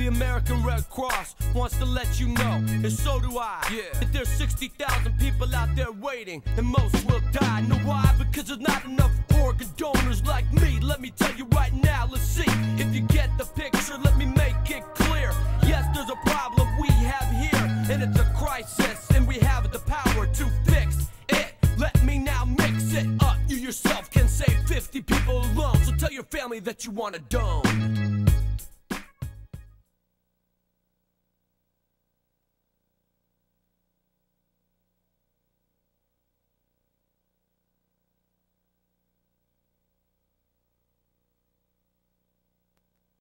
The American Red Cross wants to let you know, and so do I, that there's 60,000 people out there waiting, and most will die. Know why? Because there's not enough organ donors like me. Let me tell you right now, let's see if you get the picture. Let me make it clear. Yes, there's a problem we have here, and it's a crisis, and we have the power to fix it. Let me now mix it up. You yourself can save 50 people alone, so tell your family that you want a dome.